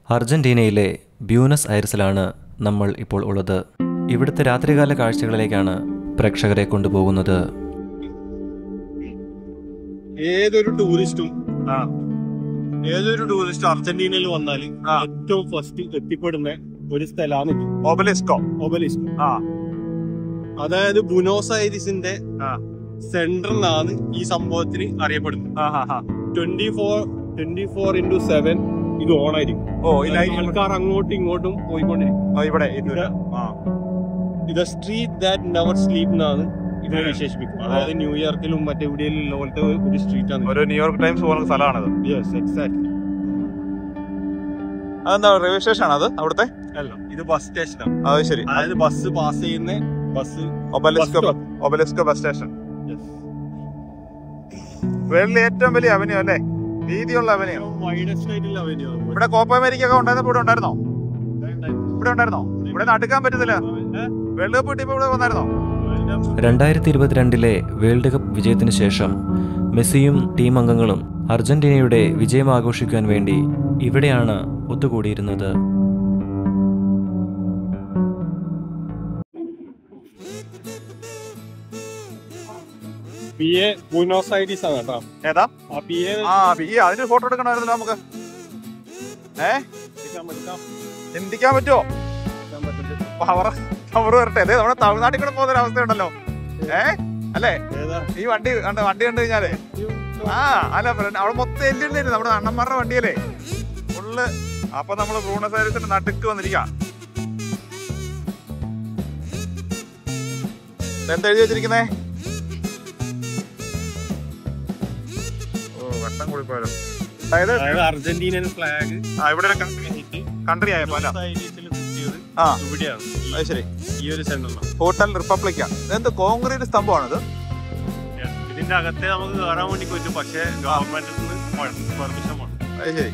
അർജന്റീനയിലെ Buenos ഐറിസിലാണ് നമ്മൾ ഇപ്പോൾ ഉള്ളത്. ഇവിടുത്തെ രാത്രികാല കാഴ്ചകളിലേക്കാണ് പ്രേക്ഷകരെ കൊണ്ടുപോകുന്നത്. ഏതൊരു ടൂറിസ്റ്റും അർജന്റീനയിൽ വന്നാൽ ഏറ്റവും ഫസ്റ്റ് എത്തിപ്പെടുന്ന ഒരു സ്ഥലമാണ് ഒബലിസ്കോ. അതായത് ബുനോസ് ഐരിസിന്റെ സെന്ററിലാണ് ഈ സംഭവത്തിന് അറിയപ്പെടുന്നത്. 24/7 ഇത് ഓണായിരിക്കും. ആൾക്കാർ അങ്ങോട്ടും ഇങ്ങോട്ടും പോയിക്കൊണ്ടിരിക്കും. ഇത് സ്ട്രീറ്റ് ദാറ്റ് നെവർ സ്ലീപ്പ് എന്നാണ് ഇതിനെ വിശേഷിപ്പിക്കും. അതായത് ന്യൂയോർക്കിലും മറ്റെവിടെയും പോലത്തെ ഒരു സ്ട്രീറ്റ് ആണ്. ഒരു ന്യൂയോർക്ക് ടൈംസ് പോലെ സ്ഥലമാണത്. Yes, exactly. അതെന്താ റെയിൽവേ സ്റ്റേഷൻ ആണ് അത്? അവിടുത്തെ അല്ല, ഇത് ബസ് സ്റ്റേഷനാണ്. അത് ശരി. അതായത് ബസ് പാസ് ചെയ്യുന്ന ബസ് ഒബലിസ്കോ ബസ് സ്റ്റേഷൻ. വേൾഡിലെ ഏറ്റവും വലിയ അവന്യൂ അല്ലേ? വീതിയുള്ള അവന്യൂ, വൈഡസ്റ്റ് ആയിട്ടുള്ള അവന്യൂ. ഇവിടെ കോപ്പ അമേരിക്ക ഒക്കെ ഉണ്ടായിരുന്നപ്പോൾ ഇവിടെ ഉണ്ടായിരുന്നോ? ഇവിടെ നടക്കാൻ പറ്റുന്നില്ല. വേൾഡ് കപ്പ് കിട്ടിയപ്പോൾ ഇവിടെ വന്നായിരുന്നോ? 2022 വേൾഡ് കപ്പ് വിജയത്തിന് ശേഷം മെസ്സിയും ടീം അംഗങ്ങളും അർജന്റീനയുടെ വിജയം ആഘോഷിക്കാൻ വേണ്ടി ഇവിടെയാണ് ഒത്തുകൂടിയിരുന്നത്. ബൂനോസ് ഐരിസ് ആണ് കേട്ടോ. ഏതാ? അതിന് ഫോട്ടോ എടുക്കണമായിരുന്നല്ലോ നമുക്ക്. ചിന്തിക്കാൻ പറ്റുമോ? പവർ വരട്ടെ. അല്ലേ, നമ്മുടെ തമിഴ്നാട്ടിൽ കൂടെ പോകുന്ന ഒരു അവസ്ഥയുണ്ടല്ലോ. അല്ലേ, ഈ വണ്ടി കണ്ടു കഴിഞ്ഞാലേ അല്ല അവിടെ മൊത്തം എല്ലുണ്ടായിരുന്നു നമ്മുടെ അണ്ണന്മാരുടെ വണ്ടിയല്ലേ ഫുള്ള്. അപ്പൊ നമ്മള് ബ്യൂണസ് ഐറിസിന്റെ നടുക്ക് വന്നിരിക്കാം. എന്താ എഴുതി വെച്ചിരിക്കുന്നേ? വെട്ടം കൂടി പോയാലോ. അതായത് അർജന്റീനൻ ഫ്ലാഗ് ഇവിടെ കൺട്രി ആയപ്പോ ഇവിടെയാണ്. അത് ശരി. ഈ ഒരു സെന്ററിലാണ് ഹോട്ടൽ റിപ്പബ്ലിക്ക. ഇതെന്ത് കോൺക്രീറ്റ് സ്തംഭമാണിത്? ഇതിന്റെ അകത്തെ നമുക്ക് കയറാൻ വേണ്ടി പറ്റും, പക്ഷേ ഗവൺമെന്റിൽ നിന്ന് പെർമിഷൻ വേണം. അത് ശരി.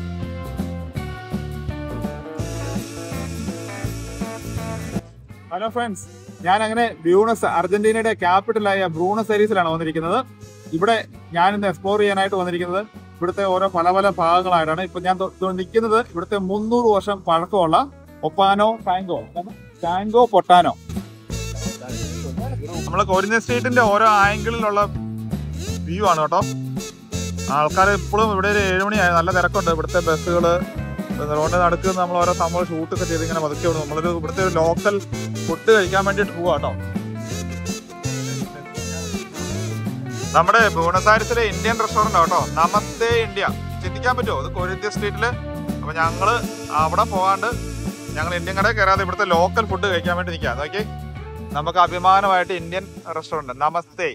ഹലോ ഫ്രണ്ട്സ്, ഞാൻ അങ്ങനെ അർജന്റീനയുടെ ക്യാപിറ്റലായ ബ്യൂണസ് ഐറിസിലാണ് വന്നിരിക്കുന്നത്. ഇവിടെ ഞാനിന്ന് എക്സ്പ്ലോർ ചെയ്യാനായിട്ട് വന്നിരിക്കുന്നത് ഇവിടുത്തെ ഓരോ പല പല ഭാഗങ്ങളായിട്ടാണ്. ഇപ്പൊ ഞാൻ നിൽക്കുന്നത് ഇവിടുത്തെ 300 വർഷം പഴക്കമുള്ള ടാങ്കോ പൊട്ടാനോ. നമ്മളെ കൊരിന്ത്യൻ സ്ട്രീറ്റിന്റെ ഓരോ ആംഗിളിലുള്ള വ്യൂ ആണ് കേട്ടോ. ആൾക്കാർ ഇപ്പോഴും ഇവിടെ ഒരു 7 മണിയായി, നല്ല തിരക്കുണ്ട്. ഇവിടുത്തെ ബസ്സുകള് റോഡിന്റെ നടുക്ക് നമ്മൾ ഓരോ സംഭവം ഷൂട്ടൊക്കെ ചെയ്ത് ഇങ്ങനെ പതുക്കെ വിടും. നമ്മളൊരു ഇവിടുത്തെ ഒരു ലോക്കൽ ഫുഡ് കഴിക്കാൻ വേണ്ടിയിട്ട് പോവാ കേട്ടോ. നമ്മുടെ ബ്യൂണസ് ഐറിസിലെ ഇന്ത്യൻ റെസ്റ്റോറന്റ് കേട്ടോ, നമസ്തേ ഇന്ത്യ. ചിന്തിക്കാൻ പറ്റുമോ? അത് കൊരിന്ത്യൻ സ്ട്രീറ്റില്. അപ്പൊ ഞങ്ങള് അവിടെ പോകാണ്ട് ഞങ്ങൾ ഇന്ത്യൻ കടയിൽ കയറാതെ ഇവിടുത്തെ ലോക്കൽ ഫുഡ് കഴിക്കാൻ വേണ്ടി നിൽക്കാം. നോക്കി, നമുക്ക് അഭിമാനമായിട്ട് ഇന്ത്യൻ റെസ്റ്റോറന്റ് നമസ്തേ.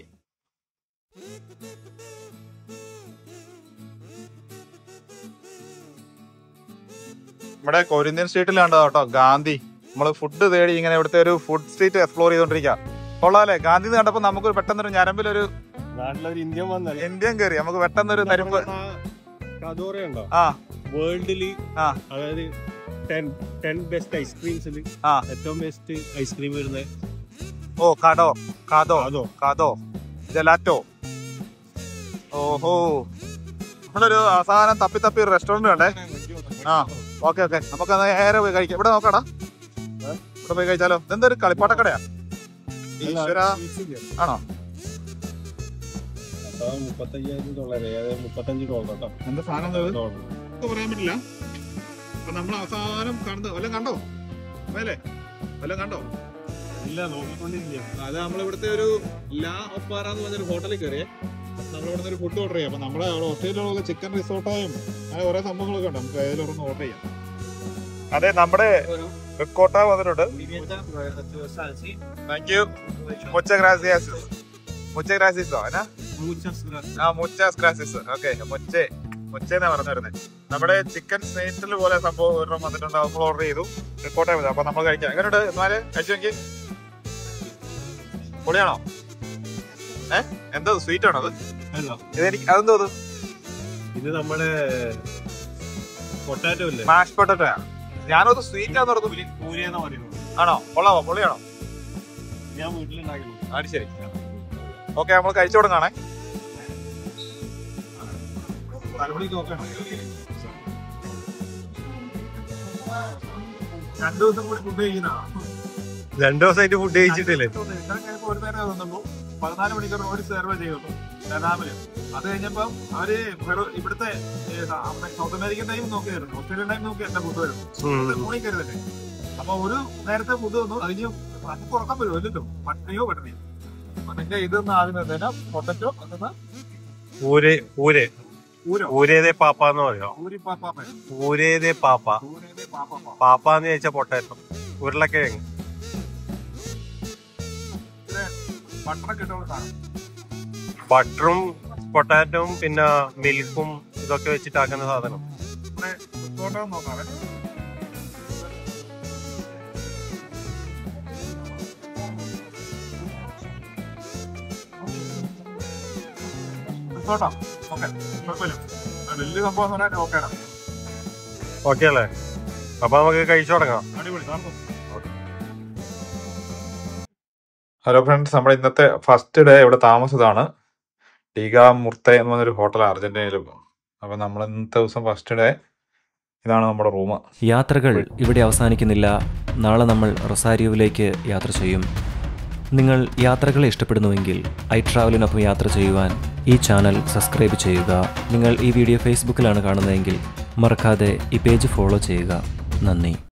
ഇവിടെ കൊരിന്ത്യൻ സ്ട്രീറ്റിലാണ് കേട്ടോ ഗാന്ധി. നമ്മള് ഫുഡ് തേടി ഇങ്ങനെ ഇവിടുത്തെ ഒരു ഫുഡ് സ്ട്രീറ്റ് എക്സ്പ്ലോർ ചെയ്തോണ്ടിരിക്കാം. കൊള്ളാല്ലേ? ഗാന്ധി കണ്ടപ്പോ നമുക്ക് പെട്ടെന്നൊരു ഞരമ്പിലൊരു ഇന്ത്യൻ കയറി. നമുക്ക് പെട്ടെന്നൊരു തരുമ്പ് വേൾഡില് അതായത് 10 ബെസ്റ്റ് ഐസ്ക്രീംസിൽ ഏറ്റവും ബെസ്റ്റ് ഐസ്ക്രീം വരുന്നത് കാദോ ജലാറ്റോ. ഓഹോ, നമ്മളൊരു അവസാനം തപ്പി റെസ്റ്റോറന്റ് വേണ്ടേ? ഓക്കെ, നമുക്ക് നേരെ പോയി കഴിക്കാം. ഇവിടെ നോക്കാടാ, ഇവിടെ പോയി കഴിച്ചാലോ? ഇതെന്തൊരു കളിപ്പാട്ടക്കടയാ? ഈശ്വര ആണോ? $35. എന്താ സാധനം പറയാൻ പറ്റില്ല. അപ്പൊ നമ്മൾ അവസാനം വല്ലതും കണ്ടോ? വല്ലതും കണ്ടോ? ഇല്ല, നോക്കിക്കൊണ്ടിരിക്കുക. അത് നമ്മളിവിടുത്തെ ഒരു ലാ ഒപ്പാറ എന്ന് പറഞ്ഞൊരു ഹോട്ടലിൽ കയറിയേ. നമ്മളിവിടുന്ന് ഒരു ഫുഡ് ഓർഡർ ചെയ്യാം. അപ്പൊ നമ്മുടെ ഓസ്ട്രേലിയയിലുള്ള ചിക്കൻ റിസോർട്ടായും അങ്ങനെ ഓരോ സംഭവങ്ങളൊക്കെ ഉണ്ട്. നമുക്ക് ഏതിലൊന്ന് ഓർഡർ ചെയ്യാം. അതെ, നമ്മുടെ റിക്കോട്ട വന്നിട്ടുണ്ട്. Thank you. മുച്ചസ് ഗ്രാസിയസ്. മുച്ചെന്നാ പറഞ്ഞു വരുന്നത്. നമ്മുടെ ചിക്കൻ സ്നേറ്റിൽ പോലെ സംഭവം ഒരെണ്ണം വന്നിട്ടുണ്ട്. നമ്മൾ ഓർഡർ ചെയ്തു. റിക്കോട്ട മതി. അപ്പൊ നമ്മൾ കഴിക്കാം. എങ്ങനെയുണ്ട്? എന്നാല് കഴിച്ചു നോക്കി. പൊളിയാണോ? എന്താ സ്വീറ്റ് ആണോ അത്? ഇതെനിക്ക് അതെന്തോ ഇത് നമ്മുടെ പൊട്ടാറ്റോ ഇല്ലേ, മാഷ് പൊട്ടാറ്റോ. ഞാനത് സ്വീറ്റ് ആണെന്ന് പറഞ്ഞു. ആണോ? കൊള്ളാമോ? പൊളിയാണോ? ഞാൻ വീട്ടിലുണ്ടാക്കി. അത് ശരി. ഓക്കെ, നമ്മൾ കഴിച്ചു തുടങ്ങാണേ. 2 ദിവസം കൂടി ഫുഡ് കഴിക്കുന്ന 2 ദിവസമായിട്ട് ഫുഡ് കഴിച്ചിട്ടില്ലേ? ഒരു നേരം തന്നുള്ളൂ. 14 മണിക്കൂർ ഒരു സെർവ് ചെയ്യുള്ളൂ ഡനാമില്. അത് കഴിഞ്ഞപ്പം അവര് ഇവിടുത്തെ സൗത്ത് അമേരിക്കൻ ടൈം നോക്കിയായിരുന്നു, ഓസ്ട്രേലിയൻ ടൈം നോക്കി എന്റെ ഫുഡ് വരുന്നു. മൂണിക്കരുതല്ലേ. അപ്പൊ ഒരു നേരത്തെ ഫുഡ് തന്നു. അതിന് നമുക്ക് ഉറക്കം വരുമോ ഇല്ലല്ലോ, പട്ടിണിയോ പട്ടിണിയോ. അപ്പൊ നിന്റെ ഇതൊന്ന് ആദ്യം തന്നെ പൊട്ടറ്റോ അതെന്നാ ഊരേതേ പാപ്പ എന്ന് പറയോ? ഊരേതേ പാപ്പ. പാപ്പാന്ന് ചോദിച്ചാ പൊട്ടാറ്റോ, ഉരുളക്കിഴങ്ങ്. ബട്ടറും പൊട്ടാറ്റോവും പിന്നെ മിൽക്കും ഇതൊക്കെ വെച്ചിട്ടാക്കുന്ന സാധനം. നോക്കാവേ. വലിയ സംഭവം ഓക്കെ അല്ലേ? അപ്പൊ നമുക്ക് കഴിച്ചു തുടങ്ങാം. ഹലോ ഫ്രണ്ട്സ്, നമ്മുടെ ഇന്നത്തെ ഫസ്റ്റ് ഡേ ഇവിടെ താമസതാണ്. ടീഗ മുർത്ത എന്ന് പറഞ്ഞൊരു ഹോട്ടലാണ് അർജന്റീനയിലും. അപ്പൊ നമ്മൾ ഇന്നത്തെ ദിവസം ഫസ്റ്റ് ഡേ ഇതാണ് നമ്മുടെ റൂം. യാത്രകൾ ഇവിടെ അവസാനിക്കുന്നില്ല. നാളെ നമ്മൾ റൊസാരിയോവിലേക്ക് യാത്ര ചെയ്യും. നിങ്ങൾ യാത്രകളെ ഇഷ്ടപ്പെടുന്നുവെങ്കിൽ iTravelനൊപ്പം യാത്ര ചെയ്യുവാൻ ഈ ചാനൽ സബ്സ്ക്രൈബ് ചെയ്യുക. നിങ്ങൾ ഈ വീഡിയോ ഫേസ്ബുക്കിലാണ് കാണുന്നതെങ്കിൽ മറക്കാതെ ഈ പേജ് ഫോളോ ചെയ്യുക. നന്ദി.